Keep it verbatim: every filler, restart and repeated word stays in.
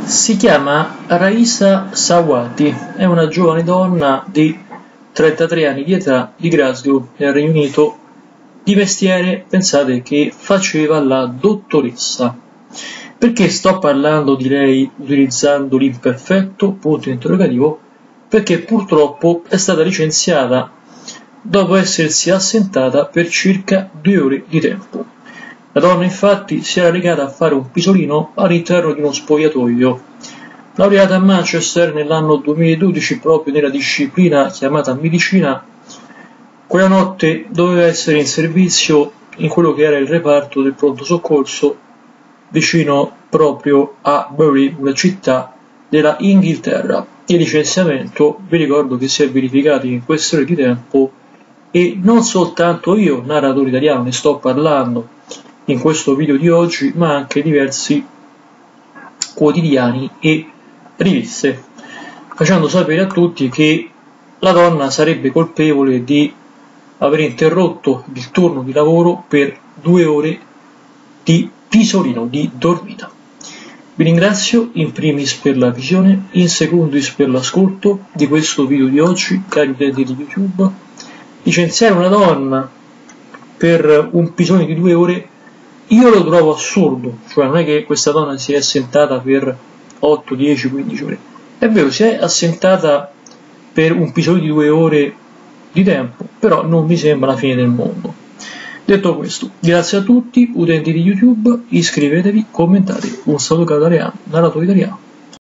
Si chiama Raisa Sawati, è una giovane donna di trentatré anni di età di Glasgow, nel Regno Unito, di mestiere, pensate che faceva la dottoressa. Perché sto parlando di lei utilizzando l'imperfetto, punto interrogativo? Perché purtroppo è stata licenziata dopo essersi assentata per circa due ore di tempo. La donna infatti si era recata a fare un pisolino all'interno di uno spogliatoio. Laureata a Manchester nell'anno duemiladodici proprio nella disciplina chiamata medicina, quella notte doveva essere in servizio in quello che era il reparto del pronto soccorso vicino proprio a Bury, una città della Inghilterra. Il licenziamento, vi ricordo che si è verificato in questione di tempo e non soltanto io, narratore italiano, ne sto parlando in questo video di oggi, ma anche diversi quotidiani e riviste, facendo sapere a tutti che la donna sarebbe colpevole di aver interrotto il turno di lavoro per due ore di pisolino, di dormita. Vi ringrazio in primis per la visione, in secundis per l'ascolto di questo video di oggi, cari utenti di YouTube. Licenziare una donna per un pisolino di due ore io lo trovo assurdo, cioè non è che questa donna si è assentata per otto, dieci, quindici ore, è vero, si è assentata per un pisolino di due ore di tempo, però non mi sembra la fine del mondo. Detto questo, grazie a tutti, utenti di YouTube, iscrivetevi, commentate, un saluto caro da Reano, narratore italiano.